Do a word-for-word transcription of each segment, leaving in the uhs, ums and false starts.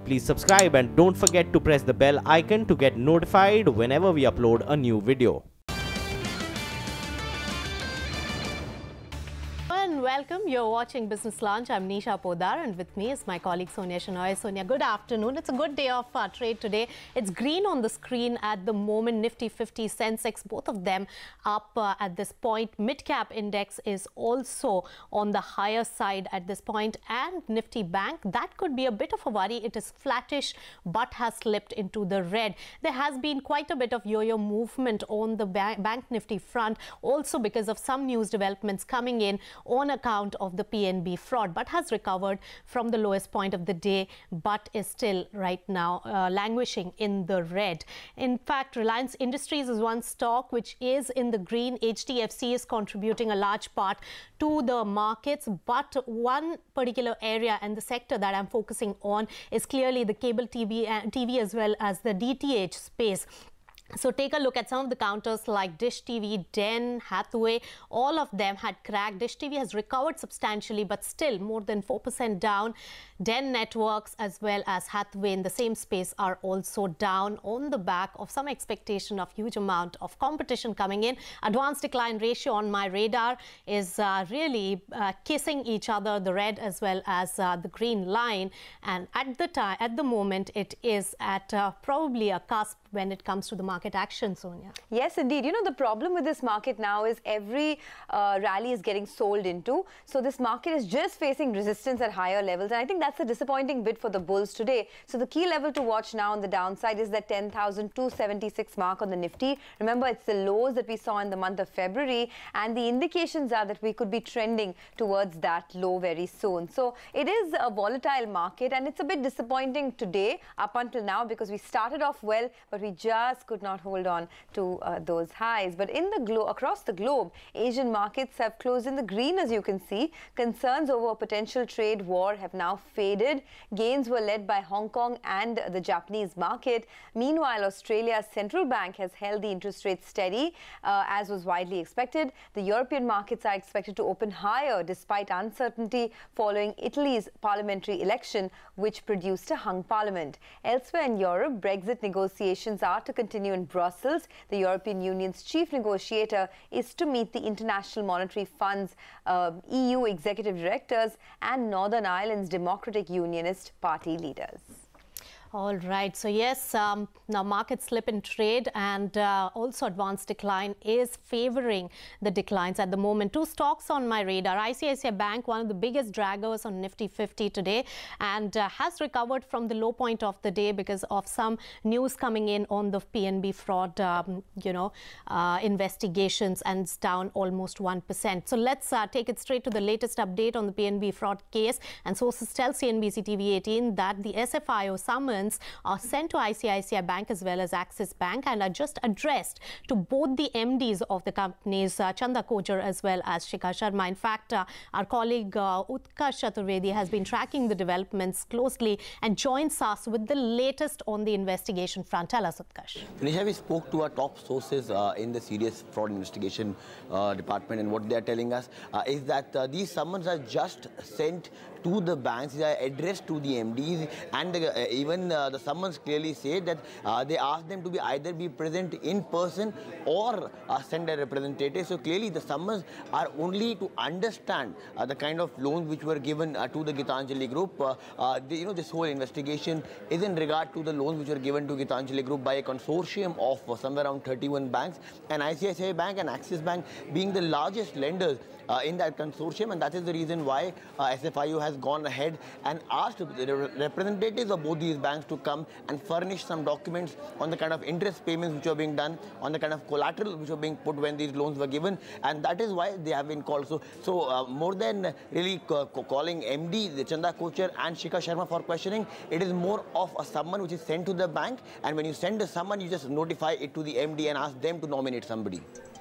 please subscribe and don't forget to press the bell icon to get notified whenever we upload a new video. And welcome. You're watching Business Lunch. I'm Nisha Podar, and with me is my colleague Sonia Shenoy. Sonia, good afternoon. It's a good day of uh, trade today. It's green on the screen at the moment. Nifty fifty, Sensex, both of them up uh, at this point. Mid-cap index is also on the higher side at this point. And Nifty Bank, that could be a bit of a worry. It is flattish but has slipped into the red. There has been quite a bit of yo-yo movement on the ba Bank Nifty front, also because of some news developments coming in on account of the P N B fraud, but has recovered from the lowest point of the day, but is still right now uh, languishing in the red. In fact, Reliance Industries is one stock which is in the green. H D F C is contributing a large part to the markets, but one particular area and the sector that I'm focusing on is clearly the cable T V, uh, T V as well as the D T H space. So take a look at some of the counters like Dish T V, Den, Hathway, all of them had cracked. Dish T V has recovered substantially, but still more than four percent down. Den Networks as well as Hathway in the same space are also down on the back of some expectation of huge amount of competition coming in. Advanced decline ratio on my radar is uh, really uh, kissing each other, the red as well as uh, the green line. And at the time, at the moment, it is at uh, probably a cusp when it comes to the market action, Sonia. Yes, indeed. You know, the problem with this market now is every uh, rally is getting sold into. So this market is just facing resistance at higher levels. And I think that's a disappointing bit for the bulls today. So the key level to watch now on the downside is that ten thousand two hundred seventy-six mark on the Nifty. Remember, it's the lows that we saw in the month of February. And the indications are that we could be trending towards that low very soon. So it is a volatile market, and it's a bit disappointing today up until now because we started off well, but we just could not hold on to uh, those highs. But in the glo across the globe, Asian markets have closed in the green, as you can see. Concerns over a potential trade war have now faded. Gains were led by Hong Kong and the Japanese market. Meanwhile, Australia's central bank has held the interest rate steady, uh, as was widely expected. The European markets are expected to open higher despite uncertainty following Italy's parliamentary election, which produced a hung parliament. Elsewhere in Europe, Brexit negotiations are to continue in Brussels. The European Union's chief negotiator is to meet the International Monetary Fund's uh, E U executive directors and Northern Ireland's Democratic Unionist Party leaders. All right. So, yes, um, now market slip in trade and uh, also advanced decline is favoring the declines at the moment. Two stocks on my radar. I C I C I Bank, one of the biggest draggers on Nifty fifty today, and uh, has recovered from the low point of the day because of some news coming in on the P N B fraud, um, you know, uh, investigations, and it's down almost one percent. So, let's uh, take it straight to the latest update on the P N B fraud case. And sources tell C N B C T V eighteen that the S F I O summons are sent to I C I C I Bank as well as Axis Bank and are just addressed to both the M Ds of the companies, uh, Chanda Kochar as well as Shikha Sharma. In fact, uh, our colleague uh, Utkarsh Chaturvedi has been tracking the developments closely and joins us with the latest on the investigation front. Tell us, Utkarsh. Nisha, we spoke to our top sources uh, in the serious fraud investigation uh, department, and what they are telling us uh, is that uh, these summons are just sent to the banks, they are addressed to the M Ds, and the, uh, even uh, the summons clearly say that uh, they ask them to be either be present in person or uh, send a representative. So clearly the summons are only to understand uh, the kind of loans which were given uh, to the Gitanjali Group. Uh, uh, the, you know, this whole investigation is in regard to the loans which were given to Gitanjali Group by a consortium of uh, somewhere around thirty-one banks, and I C I C I Bank and Axis Bank being the largest lenders uh, in that consortium, and that is the reason why uh, S F I O has gone ahead and asked the representatives of both these banks to come and furnish some documents on the kind of interest payments which are being done, on the kind of collateral which were being put when these loans were given, and that is why they have been called. So, so uh, more than really calling M D, the Chanda Kochar and Shikha Sharma for questioning, it is more of a summon which is sent to the bank, and when you send a summon, you just notify it to the M D and ask them to nominate somebody.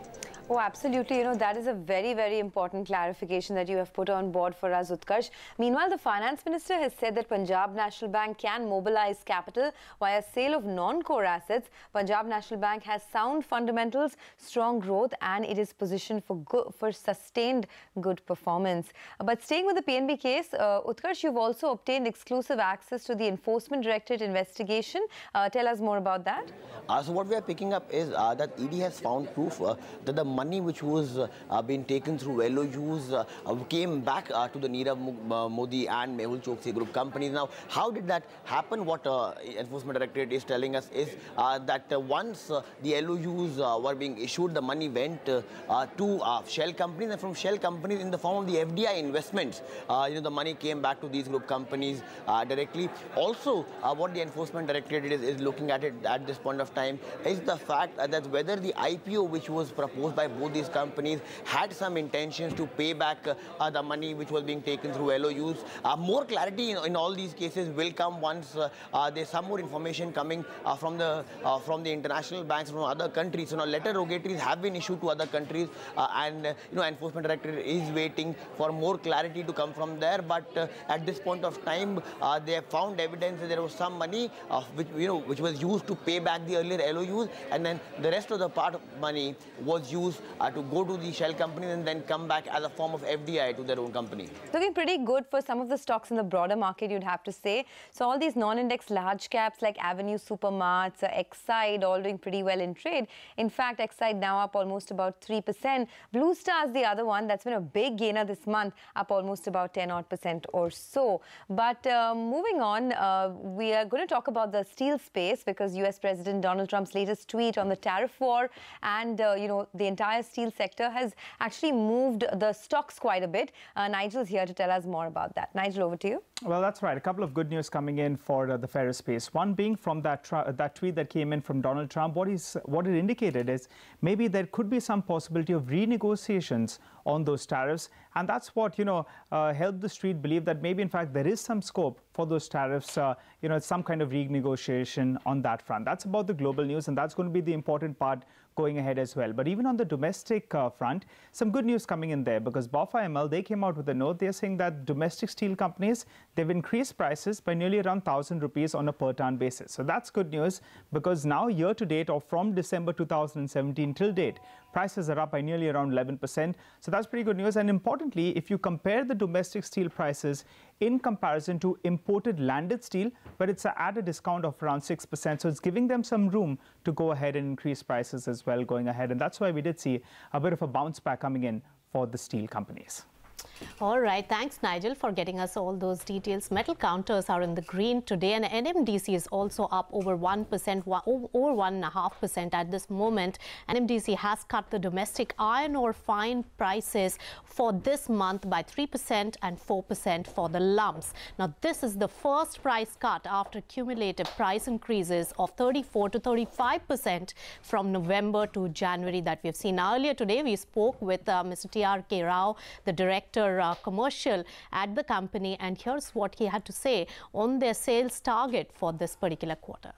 Oh, absolutely. You know, that is a very, very important clarification that you have put on board for us, Utkarsh. Meanwhile, the Finance Minister has said that Punjab National Bank can mobilize capital via sale of non-core assets. Punjab National Bank has sound fundamentals, strong growth, and it is positioned for good, for sustained good performance. But staying with the P N B case, uh, Utkarsh, you've also obtained exclusive access to the Enforcement Directorate investigation. Uh, tell us more about that. Uh, so what we are picking up is uh, that E D has found proof uh, that the money which was uh, uh, being taken through L O Us uh, uh, came back uh, to the Nirav uh, Modi and Mehul Choksi group companies. Now, how did that happen? What uh, Enforcement Directorate is telling us is uh, that uh, once uh, the L O Us uh, were being issued, the money went uh, uh, to uh, shell companies, and from shell companies in the form of the F D I investments, uh, you know, the money came back to these group companies uh, directly. Also, uh, what the Enforcement Directorate is, is looking at it at this point of time is the fact uh, that whether the I P O which was proposed by both these companies had some intentions to pay back uh, uh, the money which was being taken through L O Us. Uh, more clarity in, in all these cases will come once uh, uh, there's some more information coming uh, from the uh, from the international banks from other countries. So now letter rogatories have been issued to other countries, uh, and uh, you know, Enforcement Directorate is waiting for more clarity to come from there. But uh, at this point of time, uh, they have found evidence that there was some money uh, which you know which was used to pay back the earlier L O Us, and then the rest of the part of money was used uh, to go to the shell companies and then come back as a form of F D I to their own company. Looking pretty good for some of the stocks in the broader market, you'd have to say. So all these non-index large caps like Avenue Supermarts, uh, Exide, all doing pretty well in trade. In fact, Exide now up almost about three percent. Blue Star's the other one that's been a big gainer this month, up almost about ten odd percent or so. But uh, moving on, uh, we are going to talk about the steel space because U S President Donald Trump's latest tweet on the tariff war and uh, you know, the entire steel sector has actually moved the stocks quite a bit. Uh, Nigel's here to tell us more about that. Nigel, over to you. Well, that's right. A couple of good news coming in for uh, the ferrous space. One being from that that tweet that came in from Donald Trump. What is what it indicated is maybe there could be some possibility of renegotiations on those tariffs, and that's what you know uh, helped the street believe that maybe in fact there is some scope for those tariffs. Uh, you know, some kind of renegotiation on that front. That's about the global news, and that's going to be the important part going ahead as well. But even on the domestic uh, front, some good news coming in there because B O F I M L, they came out with a note. They're saying that domestic steel companies, they've increased prices by nearly around one thousand rupees on a per ton basis. So that's good news because now year to date or from December two thousand seventeen till date, prices are up by nearly around eleven percent. So that's pretty good news. And importantly, if you compare the domestic steel prices in comparison to imported landed steel, but it's at a discount of around six percent. So it's giving them some room to go ahead and increase prices as well going ahead. And that's why we did see a bit of a bounce back coming in for the steel companies. All right. Thanks, Nigel, for getting us all those details. Metal counters are in the green today, and N M D C is also up over one percent, over one point five percent at this moment. N M D C has cut the domestic iron ore fine prices for this month by three percent and four percent for the lumps. Now, this is the first price cut after cumulative price increases of thirty-four to thirty-five percent from November to January that we've seen. Now, earlier today, we spoke with uh, Mister T R K Rao, the director Uh, commercial at the company, and here's what he had to say on their sales target for this particular quarter.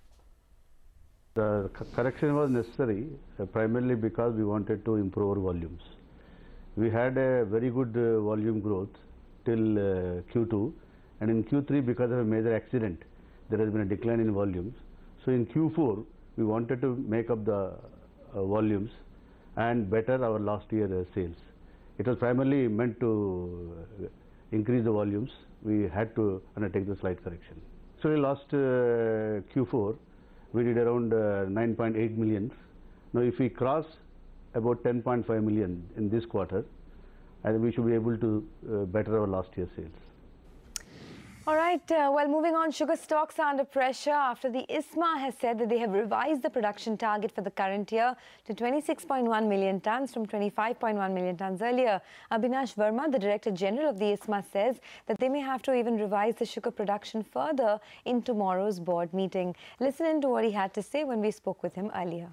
The correction was necessary uh, primarily because we wanted to improve our volumes. We had a very good uh, volume growth till uh, Q two, and in Q three because of a major accident there has been a decline in volumes. So in Q four we wanted to make up the uh, volumes and better our last year uh, sales. It was primarily meant to increase the volumes. We had to undertake the slight correction. So in last uh, Q four, we did around uh, nine point eight million. Now if we cross about ten point five million in this quarter, and we should be able to uh, better our last year's sales. All right, uh, well, moving on, sugar stocks are under pressure after the I S M A has said that they have revised the production target for the current year to twenty-six point one million tons from twenty-five point one million tons earlier. Abhinash Verma, the Director General of the I S M A, says that they may have to even revise the sugar production further in tomorrow's board meeting. Listen in to what he had to say when we spoke with him earlier.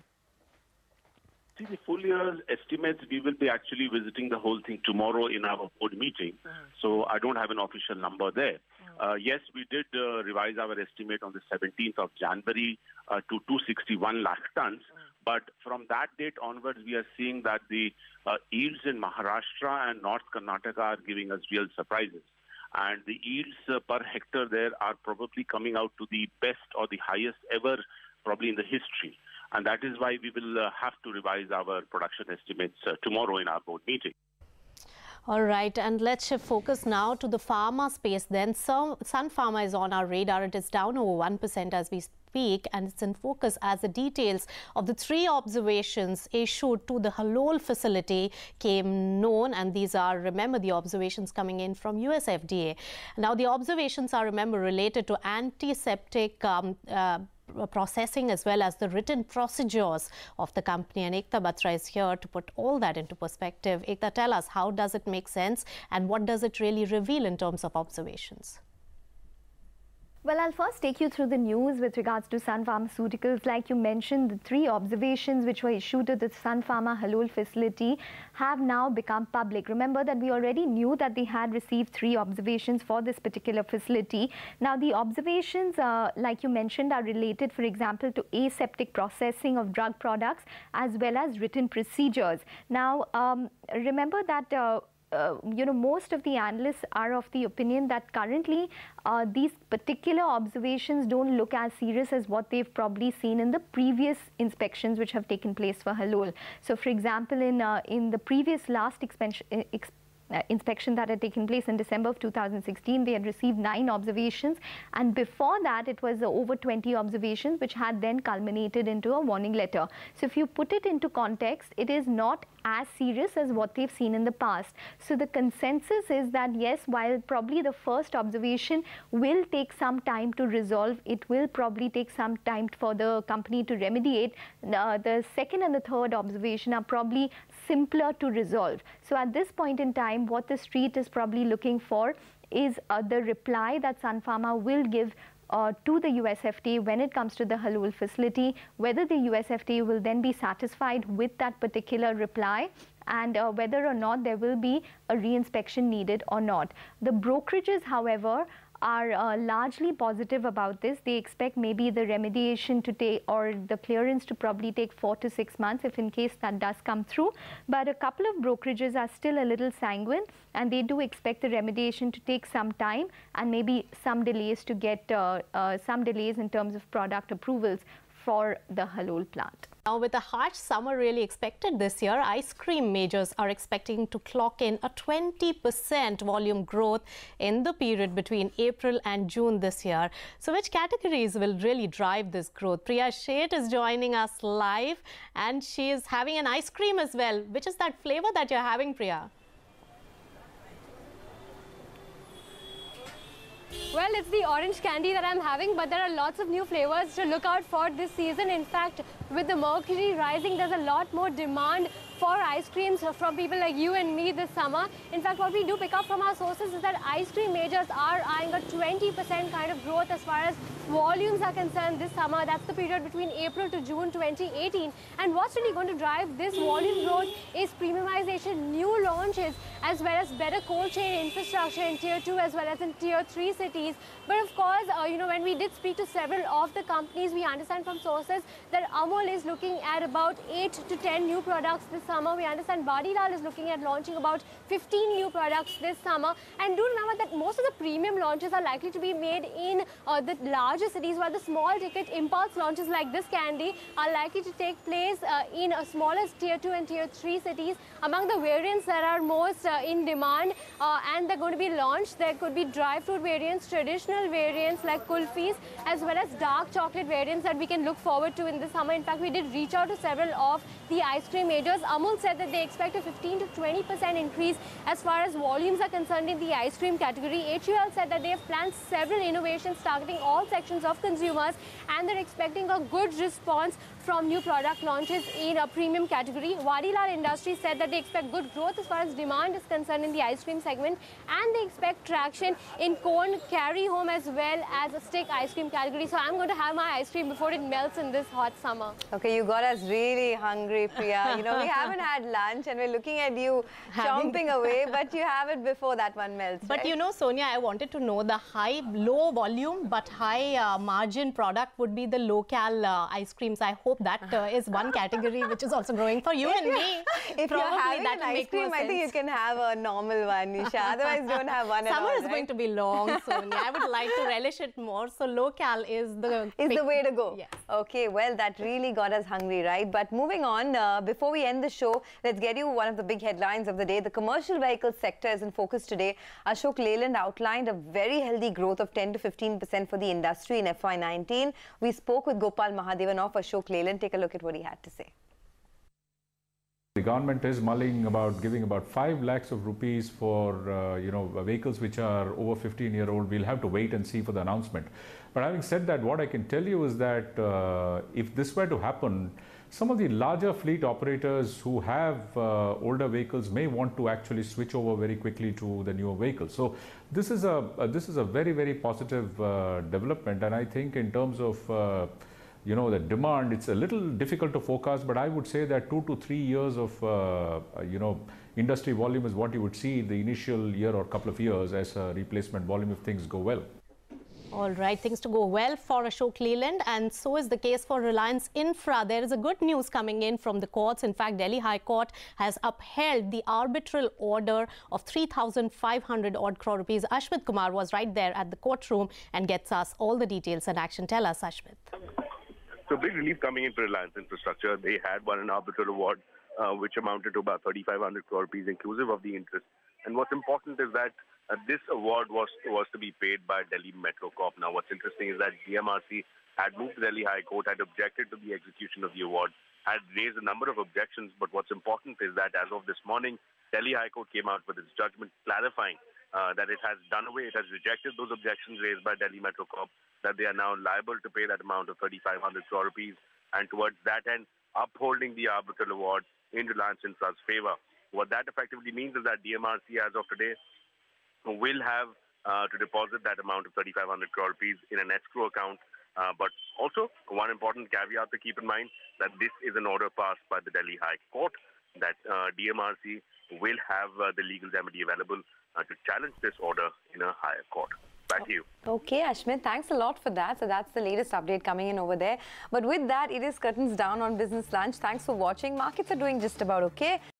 See, the full year's estimates, we will be actually visiting the whole thing tomorrow in our board meeting. Mm. So I don't have an official number there. Mm. Uh, yes, we did uh, revise our estimate on the seventeenth of January uh, to two hundred sixty-one lakh tons. Mm. But from that date onwards, we are seeing that the uh, yields in Maharashtra and North Karnataka are giving us real surprises. And the yields uh, per hectare there are probably coming out to the best or the highest ever, probably in the history. And that is why we will uh, have to revise our production estimates uh, tomorrow in our board meeting. All right, and let's shift focus now to the pharma space. Then Sun, Sun Pharma is on our radar. It is down over one percent as we speak, and it's in focus as the details of the three observations issued to the Halol facility came known. And these are, remember, the observations coming in from U S F D A. Now, the observations are, remember, related to antiseptic um, uh, processing as well as the written procedures of the company. And Ekta Batra is here to put all that into perspective. Ekta, tell us, how does it make sense and what does it really reveal in terms of observations? Well, I'll first take you through the news with regards to Sun Pharmaceuticals. Like you mentioned, the three observations which were issued to the Sun Pharma Halol facility have now become public. Remember that we already knew that they had received three observations for this particular facility. Now, the observations, uh, like you mentioned, are related, for example, to aseptic processing of drug products as well as written procedures. Now, um, remember that uh, Uh, you know, most of the analysts are of the opinion that currently uh, these particular observations don't look as serious as what they've probably seen in the previous inspections which have taken place for Halol. So, for example, in uh, in the previous last expansion, ex Uh, inspection that had taken place in December of two thousand sixteen, they had received nine observations, and before that it was uh, over twenty observations which had then culminated into a warning letter. So if you put it into context, it is not as serious as what they've seen in the past. So the consensus is that yes, while probably the first observation will take some time to resolve, it will probably take some time for the company to remediate. Uh, the second and the third observation are probably simpler to resolve. So at this point in time, what the street is probably looking for is uh, the reply that Sun Pharma will give uh, to the U S F D A when it comes to the Halol facility, whether the U S F D A will then be satisfied with that particular reply, and uh, whether or not there will be a reinspection needed or not. The brokerages, however, are uh, largely positive about this. They expect maybe the remediation to take, or the clearance to probably take four to six months if in case that does come through. But a couple of brokerages are still a little sanguine, and they do expect the remediation to take some time and maybe some delays to get uh, uh, some delays in terms of product approvals for the Halol plant. Now, with a harsh summer really expected this year, ice cream majors are expecting to clock in a twenty percent volume growth in the period between April and June this year. So which categories will really drive this growth? Priya Sheth is joining us live, and she is having an ice cream as well. Which is that flavor that you're having, Priya? Well, it's the orange candy that I'm having, but there are lots of new flavors to look out for this season. In fact, with the mercury rising, there's a lot more demand for ice creams from people like you and me this summer. In fact, what we do pick up from our sources is that ice cream majors are eyeing a twenty percent kind of growth as far as volumes are concerned this summer. That's the period between April to June twenty eighteen. And what's really going to drive this volume growth is premiumization, new launches, as well as better cold chain infrastructure in tier two as well as in tier three cities. But of course, uh, you know, when we did speak to several of the companies, we understand from sources that Amul is looking at about eight to ten new products this summer. We understand Badilal is looking at launching about fifteen new products this summer. And do remember that most of the premium launches are likely to be made in uh, the larger cities, while the small ticket impulse launches like this candy are likely to take place uh, in a smaller tier two and tier three cities. Among the variants that are most uh, in demand uh, and they're going to be launched, there could be dry fruit variants, traditional variants like kulfis, as well as dark chocolate variants that we can look forward to in the summer. In fact, we did reach out to several of the ice cream majors. Amul said that they expect a fifteen to twenty percent increase as far as volumes are concerned in the ice cream category. H U L said that they have planned several innovations targeting all sections of consumers, and they're expecting a good response from new product launches in a premium category. Vadilal Industries said that they expect good growth as far as demand is concerned in the ice cream segment, and they expect traction in cone, carry home as well as a stick ice cream category. So I'm going to have my ice cream before it melts in this hot summer. Okay, you got us really hungry, Priya. You know, we haven't had lunch and we're looking at you chomping away, but you have it before that one melts, But right? you know, Sonia, I wanted to know the high, low volume but high uh, margin product would be the local uh, ice creams. I hope that uh, is one category which is also growing for you and me. If Probably you're having that an ice cream, I think you can have a normal one, Nisha. Otherwise, don't have one at Summer all, is right? going to be long, Sonia. I would like to relish it more. So local is the is the way to go. Yes. Okay, well, that really got us hungry, right? But moving on, uh, before we end the show, let's get you one of the big headlines of the day. The commercial vehicle sector is in focus today. Ashok Leyland outlined a very healthy growth of ten to fifteen percent for the industry in F Y nineteen. We spoke with Gopal Mahadevan of Ashok Leyland. Take a look at what he had to say. The government is mulling about giving about five lakhs of rupees for uh, you know vehicles which are over fifteen year old. We'll have to wait and see for the announcement. But having said that, what I can tell you is that uh, if this were to happen, some of the larger fleet operators who have uh, older vehicles may want to actually switch over very quickly to the newer vehicles. So this is a uh, this is a very very positive uh, development, and I think in terms of uh, you know, the demand, it's a little difficult to forecast, but I would say that two to three years of, uh, you know, industry volume is what you would see in the initial year or couple of years as a replacement volume if things go well. All right, things to go well for Ashok Leyland, and so is the case for Reliance Infra. There is a good news coming in from the courts. In fact, Delhi High Court has upheld the arbitral order of three thousand five hundred odd crore rupees. Ashmit Kumar was right there at the courtroom and gets us all the details and action. Tell us, Ashmit. So big relief coming in for Reliance Infrastructure. They had won an arbitral award uh, which amounted to about thirty-five hundred crore rupees inclusive of the interest. And what's important is that uh, this award was was to be paid by Delhi Metro Corp. Now what's interesting is that D M R C had moved to Delhi High Court, had objected to the execution of the award, had raised a number of objections. But what's important is that as of this morning, Delhi High Court came out with its judgment clarifying Uh, that it has done away, it has rejected those objections raised by Delhi Metro Corp, that they are now liable to pay that amount of thirty-five hundred crore rupees, and towards that end, upholding the arbitral award in Reliance Infra's favor. What that effectively means is that D M R C, as of today, will have uh, to deposit that amount of thirty-five hundred crore rupees in an escrow account. Uh, but also, one important caveat to keep in mind, that this is an order passed by the Delhi High Court, that uh, D M R C will have uh, the legal remedy available uh, to challenge this order in a higher court. Back to you. Okay, Ashmit, thanks a lot for that. So that's the latest update coming in over there. But with that, it is curtains down on Business Lunch. Thanks for watching. Markets are doing just about okay.